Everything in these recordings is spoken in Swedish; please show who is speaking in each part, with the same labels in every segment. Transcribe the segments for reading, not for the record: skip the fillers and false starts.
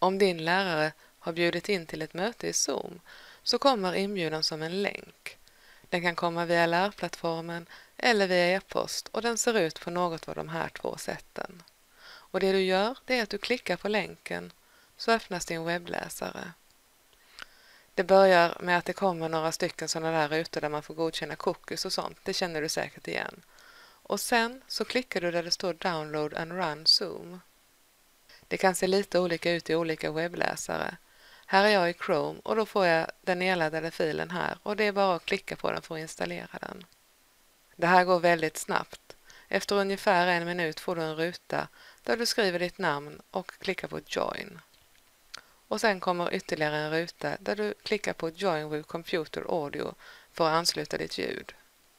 Speaker 1: Om din lärare har bjudit in till ett möte i Zoom så kommer inbjudan som en länk. Den kan komma via lärplattformen eller via e-post och den ser ut på något av de här två sätten. Och det du gör, det är att du klickar på länken så öppnas din webbläsare. Det börjar med att det kommer några stycken sådana där rutor där man får godkänna cookies och sånt, det känner du säkert igen. Och sen så klickar du där det står Download and Run Zoom. Det kan se lite olika ut i olika webbläsare. Här är jag i Chrome och då får jag den nedladdade filen här och det är bara att klicka på den för att installera den. Det här går väldigt snabbt. Efter ungefär 1 minut får du en ruta där du skriver ditt namn och klickar på Join. Och sen kommer ytterligare en ruta där du klickar på Join with Computer Audio för att ansluta ditt ljud.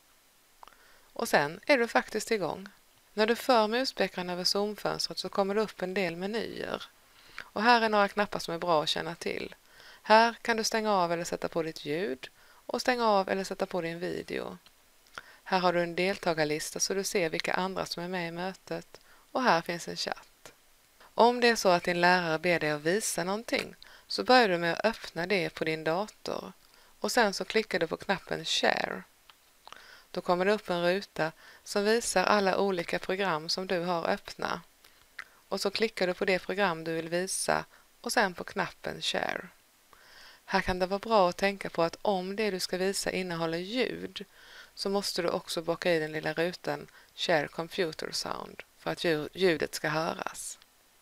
Speaker 1: Och sen är du faktiskt igång. När du för muspekaren över Zoom-fönstret så kommer det upp en del menyer. Och här är några knappar som är bra att känna till. Här kan du stänga av eller sätta på ditt ljud och stänga av eller sätta på din video. Här har du en deltagarlista så du ser vilka andra som är med i mötet och här finns en chatt. Om det är så att din lärare ber dig att visa någonting så börjar du med att öppna det på din dator och sen så klickar du på knappen Share. Då kommer det upp en ruta som visar alla olika program som du har öppna. Och så klickar du på det program du vill visa och sen på knappen Share. Här kan det vara bra att tänka på att om det du ska visa innehåller ljud så måste du också bocka i den lilla rutan Share Computer Sound för att ljudet ska höras.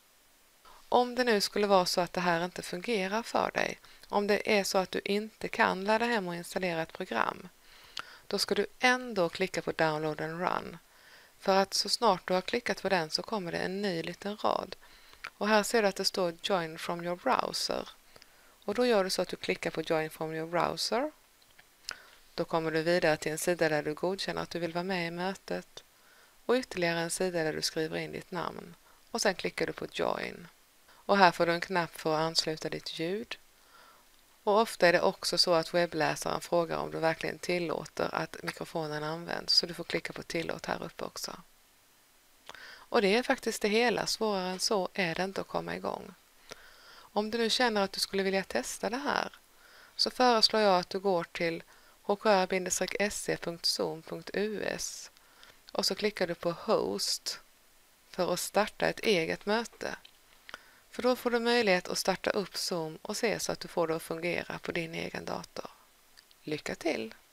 Speaker 1: Om det nu skulle vara så att det här inte fungerar för dig, om det är så att du inte kan ladda hem och installera ett program, då ska du ändå klicka på Download and Run. För att så snart du har klickat på den så kommer det en ny liten rad. Och här ser du att det står Join from your browser. Och då gör du så att du klickar på Join from your browser. Då kommer du vidare till en sida där du godkänner att du vill vara med i mötet. Och ytterligare en sida där du skriver in ditt namn. Och sen klickar du på Join. Och här får du en knapp för att ansluta ditt ljud. Och ofta är det också så att webbläsaren frågar om du verkligen tillåter att mikrofonen används, så du får klicka på tillåt här uppe också. Och det är faktiskt det hela, svårare än så är det inte att komma igång. Om du nu känner att du skulle vilja testa det här så föreslår jag att du går till hkr-se.zoom.us och så klickar du på Host för att starta ett eget möte. För då får du möjlighet att starta upp Zoom och se så att du får det att fungera på din egen dator. Lycka till!